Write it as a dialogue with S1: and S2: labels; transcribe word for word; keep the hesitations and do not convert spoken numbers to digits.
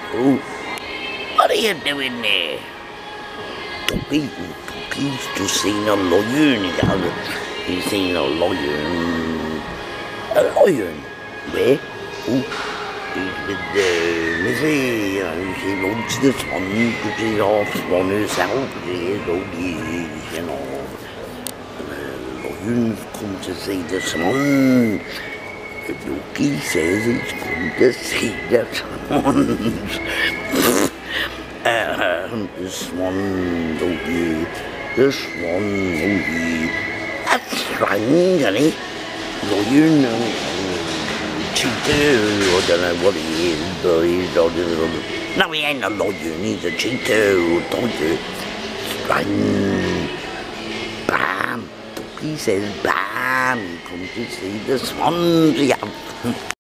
S1: Oh, what are you doing there? Doggy, Doggy's just seen a lion. He goes, he's seen a lion. A lion? Where? Oh, he's with uh, Missy. You know, she loves the swan because she's half swan herself. She is all these, you know. The lions come to see the swan. The doggy says he's come to see the swans. uh, the swan doggy, the swan doggy. That's strange, isn't it? Lion and cheetah, I don't know what he is, but he's not a little... No, he ain't a lion, he's a cheetah or tiger. Strange. Bam. Doggy says bam, he comes to see the swans. Yeah.